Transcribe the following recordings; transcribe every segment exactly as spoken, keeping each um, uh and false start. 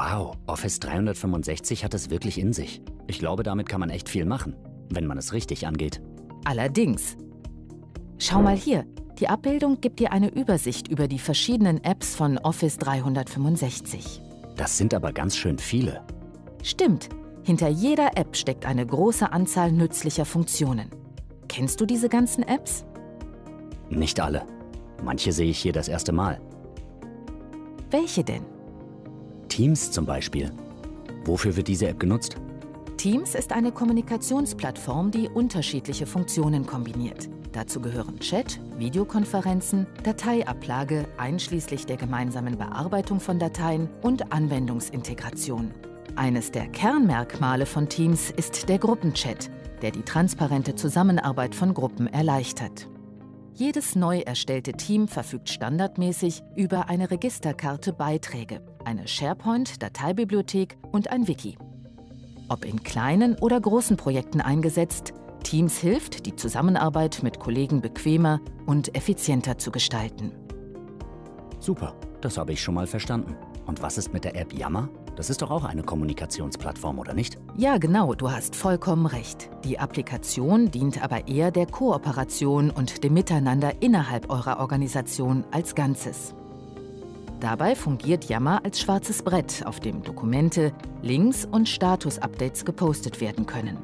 Wow, Office dreihundertfünfundsechzig hat es wirklich in sich. Ich glaube, damit kann man echt viel machen, wenn man es richtig angeht. Allerdings. Schau mal hier, die Abbildung gibt dir eine Übersicht über die verschiedenen Apps von Office dreihundertfünfundsechzig. Das sind aber ganz schön viele. Stimmt, hinter jeder App steckt eine große Anzahl nützlicher Funktionen. Kennst du diese ganzen Apps? Nicht alle. Manche sehe ich hier das erste Mal. Welche denn? Teams zum Beispiel. Wofür wird diese App genutzt? Teams ist eine Kommunikationsplattform, die unterschiedliche Funktionen kombiniert. Dazu gehören Chat, Videokonferenzen, Dateiablage, einschließlich der gemeinsamen Bearbeitung von Dateien und Anwendungsintegration. Eines der Kernmerkmale von Teams ist der Gruppenchat, der die transparente Zusammenarbeit von Gruppen erleichtert. Jedes neu erstellte Team verfügt standardmäßig über eine Registerkarte Beiträge, eine SharePoint-Dateibibliothek und ein Wiki. Ob in kleinen oder großen Projekten eingesetzt, Teams hilft, die Zusammenarbeit mit Kollegen bequemer und effizienter zu gestalten. Super, das habe ich schon mal verstanden. Und was ist mit der App Yammer? Das ist doch auch eine Kommunikationsplattform, oder nicht? Ja, genau, du hast vollkommen recht. Die Applikation dient aber eher der Kooperation und dem Miteinander innerhalb eurer Organisation als Ganzes. Dabei fungiert Yammer als schwarzes Brett, auf dem Dokumente, Links und Status-Updates gepostet werden können.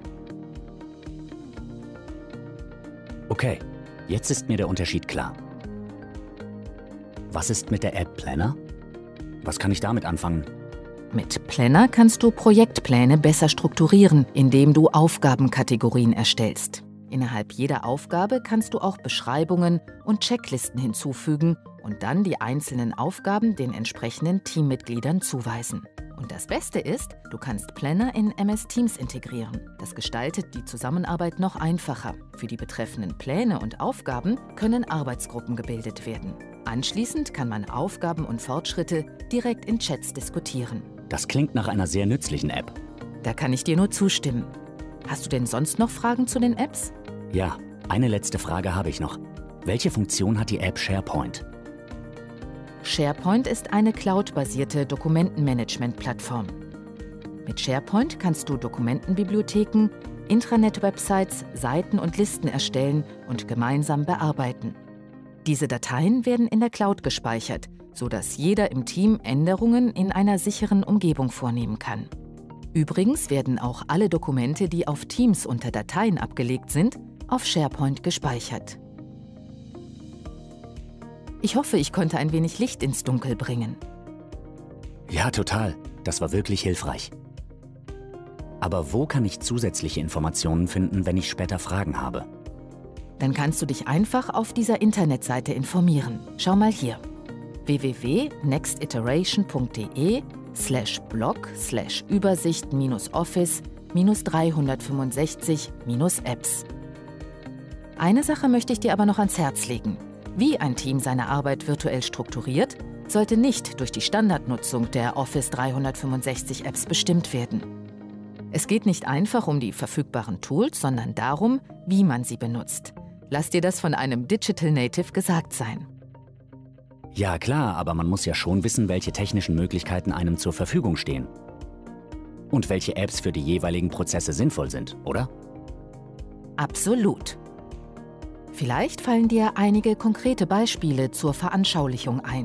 Okay, jetzt ist mir der Unterschied klar. Was ist mit der App Planner? Was kann ich damit anfangen? Mit Planner kannst du Projektpläne besser strukturieren, indem du Aufgabenkategorien erstellst. Innerhalb jeder Aufgabe kannst du auch Beschreibungen und Checklisten hinzufügen und dann die einzelnen Aufgaben den entsprechenden Teammitgliedern zuweisen. Und das Beste ist, du kannst Planner in M S Teams integrieren. Das gestaltet die Zusammenarbeit noch einfacher. Für die betreffenden Pläne und Aufgaben können Arbeitsgruppen gebildet werden. Anschließend kann man Aufgaben und Fortschritte direkt in Chats diskutieren. Das klingt nach einer sehr nützlichen App. Da kann ich dir nur zustimmen. Hast du denn sonst noch Fragen zu den Apps? Ja, eine letzte Frage habe ich noch. Welche Funktion hat die App SharePoint? SharePoint ist eine cloud-basierte Dokumentenmanagement-Plattform. Mit SharePoint kannst du Dokumentenbibliotheken, Intranet-Websites, Seiten und Listen erstellen und gemeinsam bearbeiten. Diese Dateien werden in der Cloud gespeichert, sodass jeder im Team Änderungen in einer sicheren Umgebung vornehmen kann. Übrigens werden auch alle Dokumente, die auf Teams unter Dateien abgelegt sind, auf SharePoint gespeichert. Ich hoffe, ich konnte ein wenig Licht ins Dunkel bringen. Ja, total. Das war wirklich hilfreich. Aber wo kann ich zusätzliche Informationen finden, wenn ich später Fragen habe? Dann kannst du dich einfach auf dieser Internetseite informieren. Schau mal hier. w w w punkt nextiteration punkt de slash blog slash Übersicht minus Office minus dreihundertfünfundsechzig minus Apps. Eine Sache möchte ich dir aber noch ans Herz legen. Wie ein Team seine Arbeit virtuell strukturiert, sollte nicht durch die Standardnutzung der Office dreihundertfünfundsechzig Apps bestimmt werden. Es geht nicht einfach um die verfügbaren Tools, sondern darum, wie man sie benutzt. Lass dir das von einem Digital Native gesagt sein. Ja klar, aber man muss ja schon wissen, welche technischen Möglichkeiten einem zur Verfügung stehen. Und welche Apps für die jeweiligen Prozesse sinnvoll sind, oder? Absolut. Vielleicht fallen dir einige konkrete Beispiele zur Veranschaulichung ein.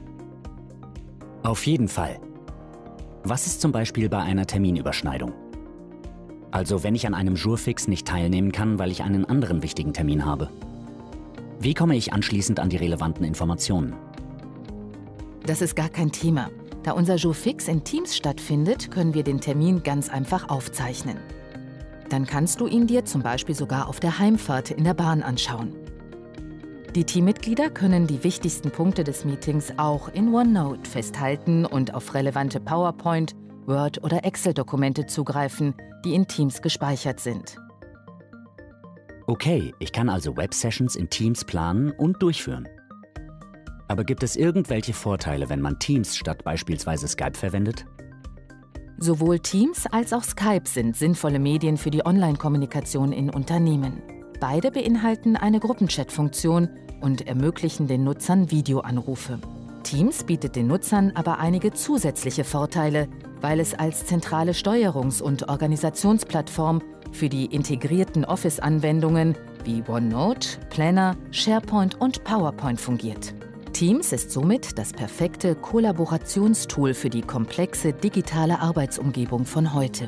Auf jeden Fall. Was ist zum Beispiel bei einer Terminüberschneidung? Also wenn ich an einem Jour-Fix nicht teilnehmen kann, weil ich einen anderen wichtigen Termin habe. Wie komme ich anschließend an die relevanten Informationen? Das ist gar kein Thema. Da unser Jour-Fix in Teams stattfindet, können wir den Termin ganz einfach aufzeichnen. Dann kannst du ihn dir zum Beispiel sogar auf der Heimfahrt in der Bahn anschauen. Die Teammitglieder können die wichtigsten Punkte des Meetings auch in OneNote festhalten und auf relevante PowerPoint, Word- oder Excel-Dokumente zugreifen, die in Teams gespeichert sind. Okay, ich kann also Web-Sessions in Teams planen und durchführen. Aber gibt es irgendwelche Vorteile, wenn man Teams statt beispielsweise Skype verwendet? Sowohl Teams als auch Skype sind sinnvolle Medien für die Online-Kommunikation in Unternehmen. Beide beinhalten eine Gruppenchat-Funktion und ermöglichen den Nutzern Videoanrufe. Teams bietet den Nutzern aber einige zusätzliche Vorteile, weil es als zentrale Steuerungs- und Organisationsplattform für die integrierten Office-Anwendungen wie OneNote, Planner, SharePoint und PowerPoint fungiert. Teams ist somit das perfekte Kollaborationstool für die komplexe digitale Arbeitsumgebung von heute.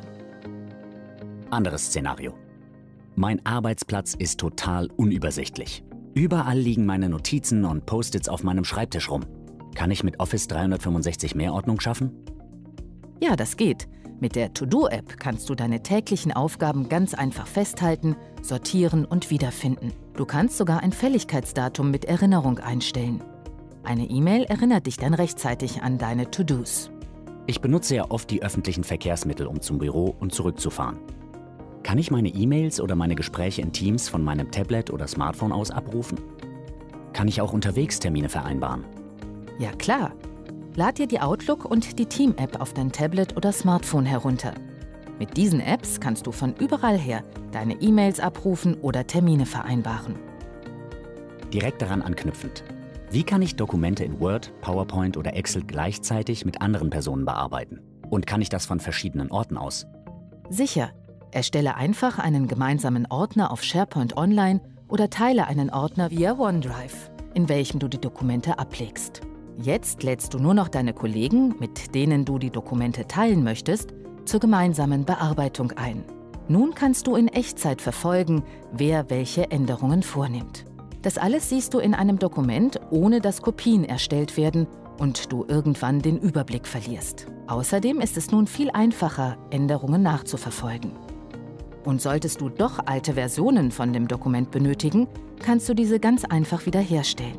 Anderes Szenario. Mein Arbeitsplatz ist total unübersichtlich. Überall liegen meine Notizen und Post-its auf meinem Schreibtisch rum. Kann ich mit Office dreihundertfünfundsechzig mehr Ordnung schaffen? Ja, das geht. Mit der To-Do-App kannst du deine täglichen Aufgaben ganz einfach festhalten, sortieren und wiederfinden. Du kannst sogar ein Fälligkeitsdatum mit Erinnerung einstellen. Eine E-Mail erinnert dich dann rechtzeitig an deine To-Dos. Ich benutze ja oft die öffentlichen Verkehrsmittel, um zum Büro und zurückzufahren. Kann ich meine E-Mails oder meine Gespräche in Teams von meinem Tablet oder Smartphone aus abrufen? Kann ich auch unterwegs Termine vereinbaren? Ja klar. Lad dir die Outlook und die Team-App auf dein Tablet oder Smartphone herunter. Mit diesen Apps kannst du von überall her deine E-Mails abrufen oder Termine vereinbaren. Direkt daran anknüpfend. Wie kann ich Dokumente in Word, PowerPoint oder Excel gleichzeitig mit anderen Personen bearbeiten? Und kann ich das von verschiedenen Orten aus? Sicher. Erstelle einfach einen gemeinsamen Ordner auf SharePoint Online oder teile einen Ordner via OneDrive, in welchem du die Dokumente ablegst. Jetzt lädst du nur noch deine Kollegen, mit denen du die Dokumente teilen möchtest, zur gemeinsamen Bearbeitung ein. Nun kannst du in Echtzeit verfolgen, wer welche Änderungen vornimmt. Das alles siehst du in einem Dokument, ohne dass Kopien erstellt werden und du irgendwann den Überblick verlierst. Außerdem ist es nun viel einfacher, Änderungen nachzuverfolgen. Und solltest du doch alte Versionen von dem Dokument benötigen, kannst du diese ganz einfach wiederherstellen.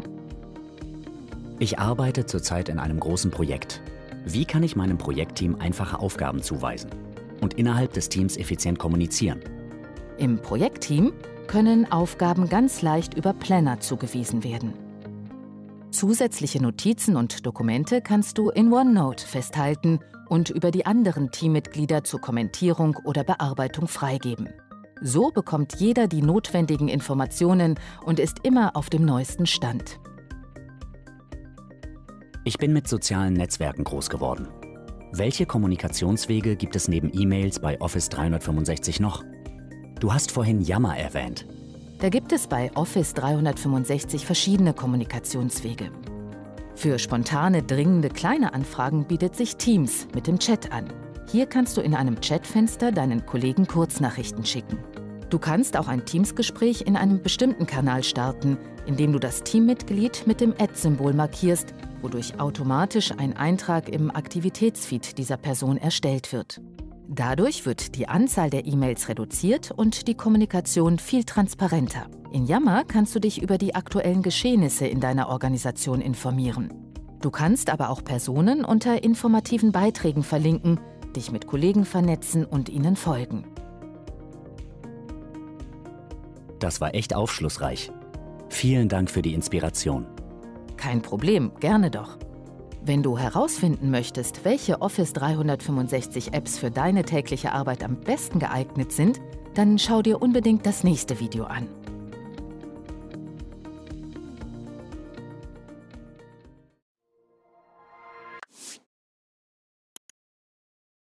Ich arbeite zurzeit in einem großen Projekt. Wie kann ich meinem Projektteam einfache Aufgaben zuweisen und innerhalb des Teams effizient kommunizieren? Im Projektteam können Aufgaben ganz leicht über Planner zugewiesen werden. Zusätzliche Notizen und Dokumente kannst du in OneNote festhalten und über die anderen Teammitglieder zur Kommentierung oder Bearbeitung freigeben. So bekommt jeder die notwendigen Informationen und ist immer auf dem neuesten Stand. Ich bin mit sozialen Netzwerken groß geworden. Welche Kommunikationswege gibt es neben E-Mails bei Office dreihundertfünfundsechzig noch? Du hast vorhin Yammer erwähnt. Da gibt es bei Office dreihundertfünfundsechzig verschiedene Kommunikationswege. Für spontane, dringende kleine Anfragen bietet sich Teams mit dem Chat an. Hier kannst du in einem Chatfenster deinen Kollegen Kurznachrichten schicken. Du kannst auch ein Teams-Gespräch in einem bestimmten Kanal starten, indem du das Teammitglied mit dem Ad-Symbol markierst, wodurch automatisch ein Eintrag im Aktivitätsfeed dieser Person erstellt wird. Dadurch wird die Anzahl der E-Mails reduziert und die Kommunikation viel transparenter. In Yammer kannst du dich über die aktuellen Geschehnisse in deiner Organisation informieren. Du kannst aber auch Personen unter informativen Beiträgen verlinken, dich mit Kollegen vernetzen und ihnen folgen. Das war echt aufschlussreich. Vielen Dank für die Inspiration. Kein Problem, gerne doch. Wenn du herausfinden möchtest, welche Office dreihundertfünfundsechzig Apps für deine tägliche Arbeit am besten geeignet sind, dann schau dir unbedingt das nächste Video an.